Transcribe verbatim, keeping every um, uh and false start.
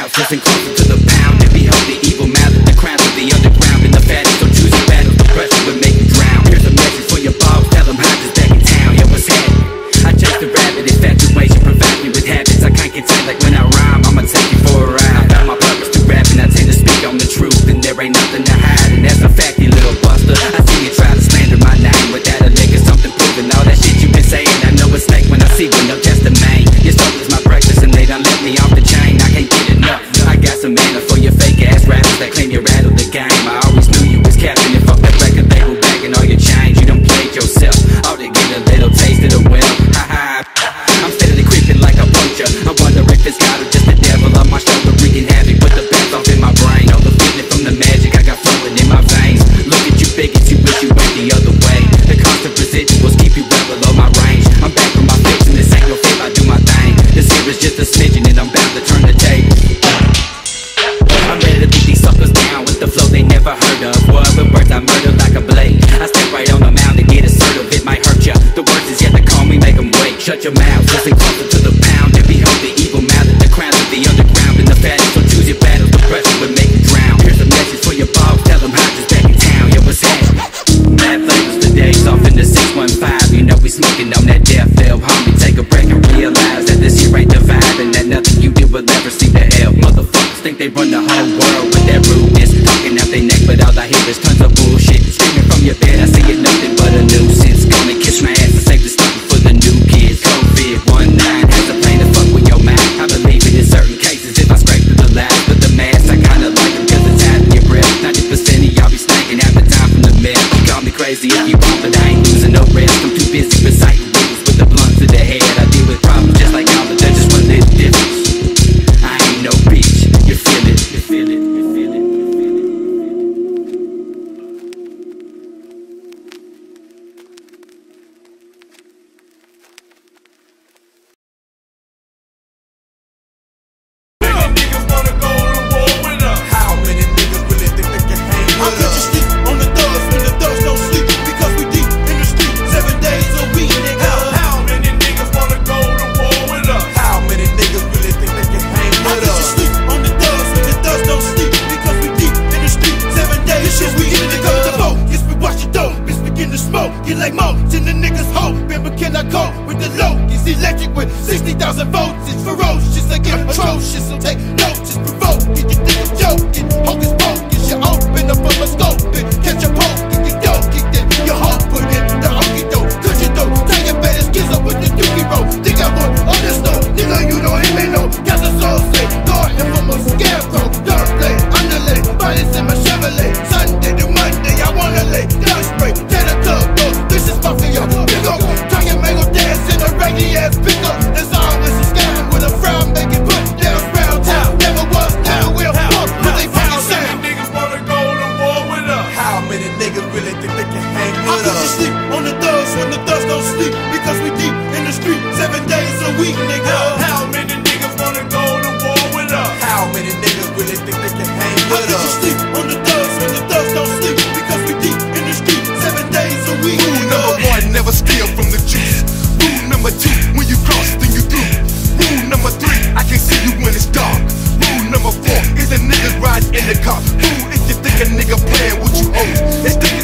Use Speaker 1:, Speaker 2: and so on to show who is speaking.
Speaker 1: mouth, listen closer to the pound, and behold the evil mouth at the crowns of the underground. In the fattest, so choose your battles, the pressure will make you drown. Here's a message for your boss, tell them how this back in town. Yo, what's happening? I chase the rabbit, infatuation, provide me with habits I can't contain, like when I rhyme, I'ma take you for a ride. I found my purpose to rap, and I tend to speak on the truth, and there ain't nothing to hide, and that's a fact, you little buster. I see you try to slander my name without a lick or something proving all that shit you been saying. I know it's fake when I see one, no, just the main. Your soul is my breakfast, and they done let me off the chain. I can't get enough. I got some manners for your fake ass rappers that claim you rattled the game. I always knew you was capping, and fuck that record label back and all your change. You done played yourself, all to get a little taste of the well. Ha ha. I'm steadily creeping like a poacher. I wonder if it's God or just the devil on my shoulder wreaking havoc with the best off in my brain. All the feeling from the magic I got flowing in my veins. Look at you bigots, you wish you went the other way. The constant residuals keep you well below my range. I'm back from my fix and this ain't no fib, I do my thing. This here is just a smidgen and I'm bound to turn the table. I'm ready to beat these suckers down with the flow they never heard of. What with words I murder like a blade. I step right on the mound to get assertive, it might hurt ya. The worst is yet to call me, make them wait. Shut your mouth, listen closer to the pound, and behold the evil mouth at the crowns of the underground. In the fattest, so choose your battles, the pressure will make you drown. Here's a message for your boss, tell them how this back in town. Yo, what's happening? Mad flavors today's off in the six one five. You know we smoking on that death film, homie. Take a break and realize that this here ain't the vibe, and that nothing you did will ever seem to help. Motherfuckers think they run the whole world with that rudeness, talking out their neck, but all I hear is tons of bullshit. Screaming from your bed, I see it nothing but a nuisance. Gonna kiss my ass and save the stuff for the new kids. COVID nineteen has a plan to fuck with your mind. I believe it in certain cases if I scrape through the lies, but the mask I kinda like them cause it's out in your breath. Ninety percent of y'all be stinking half the time from the mess. You call me crazy if you want, but I ain't losing no rest. I'm too busy reciting rules with the blunt to the head. I deal with problems just like y'all, but there's just one little difference. I ain't no bitch, you feel it, you feel it, you feel it.
Speaker 2: In the car, who if you think a nigga playing what you own? It's the